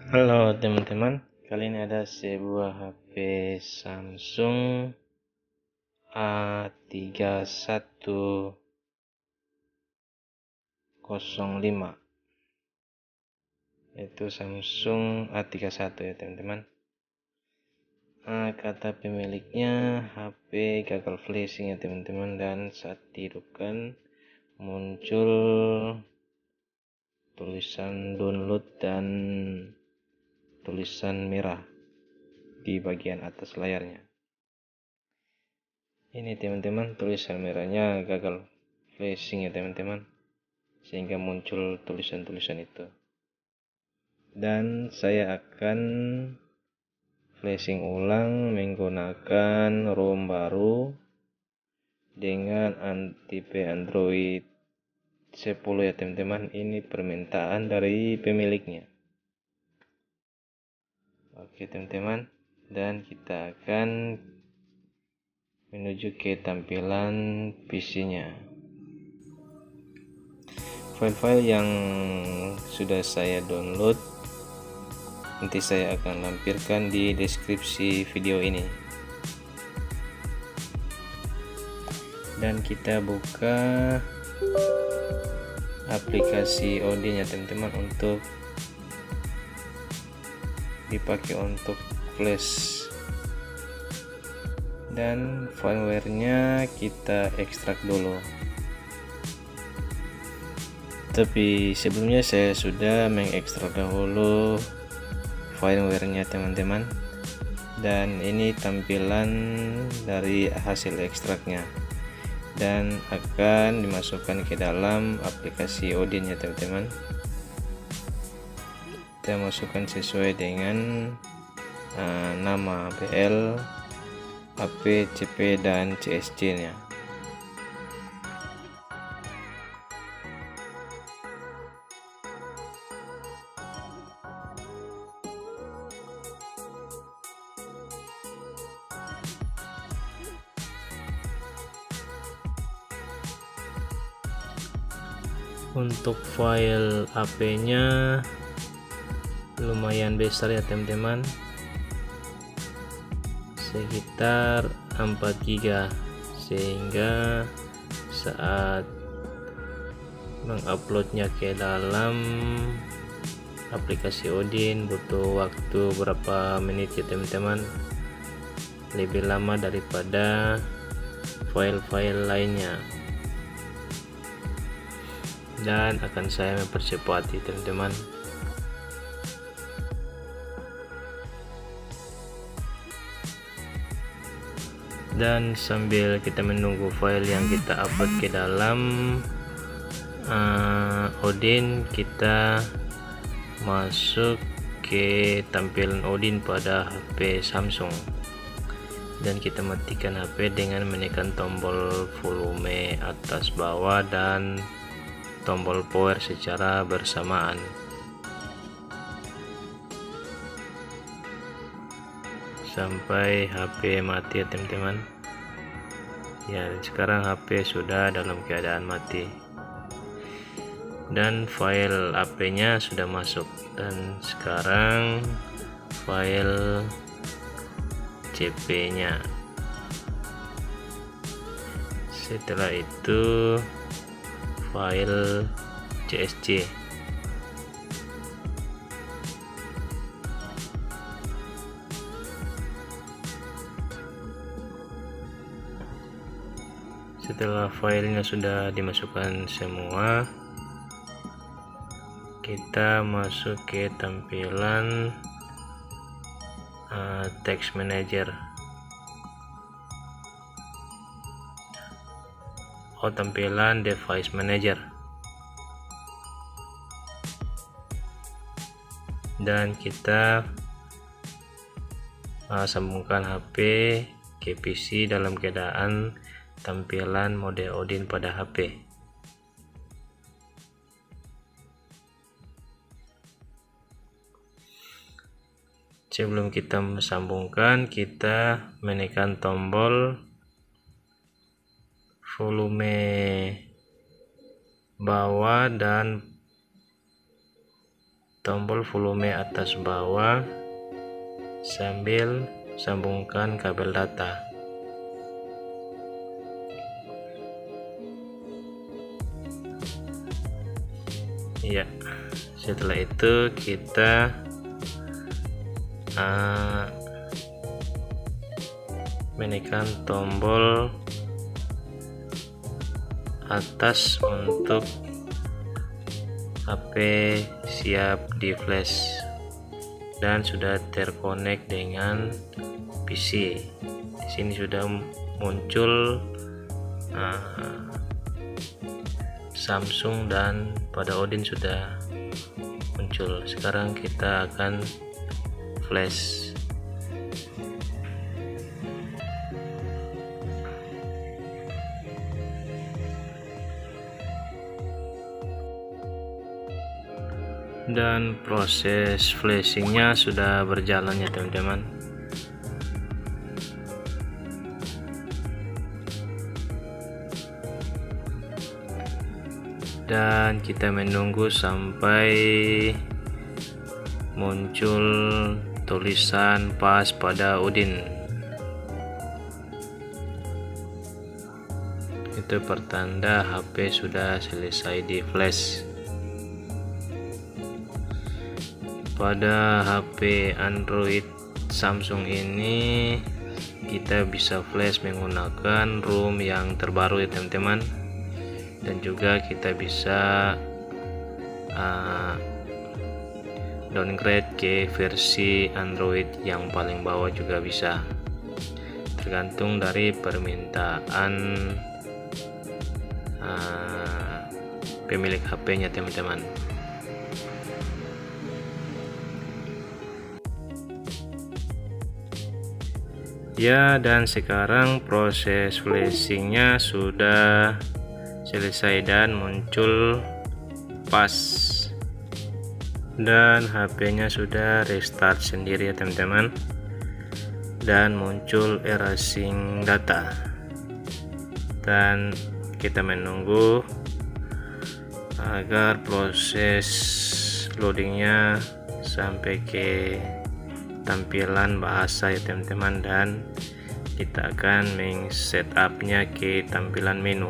Halo teman-teman, kali ini ada sebuah HP Samsung A3105, itu Samsung A31 ya teman-teman. Kata pemiliknya HP gagal flashing ya teman-teman, dan saat dihidupkan muncul tulisan download dan tulisan merah di bagian atas layarnya. Ini teman-teman, tulisan merahnya gagal flashing ya teman-teman, sehingga muncul tulisan-tulisan itu. Dan saya akan flashing ulang menggunakan ROM baru dengan tipe Android 10 ya teman-teman. Ini permintaan dari pemiliknya. Oke teman-teman, dan kita akan menuju ke tampilan PC-nya. File-file yang sudah saya download nanti saya akan lampirkan di deskripsi video ini. Dan kita buka aplikasi Odin ya teman-teman, untuk dipakai untuk flash. Dan firmware-nya kita ekstrak dulu. Tapi sebelumnya saya sudah mengekstrak dahulu firmware-nya teman-teman, dan ini tampilan dari hasil ekstraknya, dan akan dimasukkan ke dalam aplikasi Odin ya teman-teman. Kita masukkan sesuai dengan nama BL, HP, CP, dan CSC nya. Untuk file HP nya lumayan besar ya teman-teman, sekitar 4 GB, sehingga saat menguploadnya ke dalam aplikasi Odin butuh waktu berapa menit ya teman-teman, lebih lama daripada file-file lainnya, dan akan saya mempercepat ya teman-teman. Dan sambil kita menunggu file yang kita upload ke dalam Odin, kita masuk ke tampilan Odin pada HP Samsung, dan kita matikan HP dengan menekan tombol volume atas bawah dan tombol power secara bersamaan. Sampai HP mati ya teman-teman. Ya, sekarang HP sudah dalam keadaan mati, dan file HP nya sudah masuk. Dan sekarang file CP nya, setelah itu file CSC. Setelah filenya sudah dimasukkan semua, kita masuk ke tampilan text manager, tampilan device manager, dan kita sambungkan HP ke PC dalam keadaan tampilan mode Odin pada HP. Sebelum kita sambungkan, kita menekan tombol volume bawah dan tombol volume atas bawah sambil sambungkan kabel data. Ya, setelah itu kita menekan tombol atas untuk HP siap di flash dan sudah terkonek dengan PC. Di sini sudah muncul Samsung dan pada Odin sudah muncul. Sekarang kita akan flash. Dan proses flashingnya sudah berjalan ya teman-teman. Dan kita menunggu sampai muncul tulisan pas pada Odin. Itu pertanda HP sudah selesai di flash. Pada HP Android Samsung ini kita bisa flash menggunakan ROM yang terbaru ya teman-teman, dan juga kita bisa downgrade ke versi Android yang paling bawah juga bisa, tergantung dari permintaan pemilik HP-nya teman-teman. Ya, dan sekarang proses flashingnya sudah selesai dan muncul pas, dan HP-nya sudah restart sendiri ya teman-teman, dan muncul erasing data. Dan kita menunggu agar proses loadingnya sampai ke tampilan bahasa ya teman-teman, dan kita akan setupnya ke tampilan menu.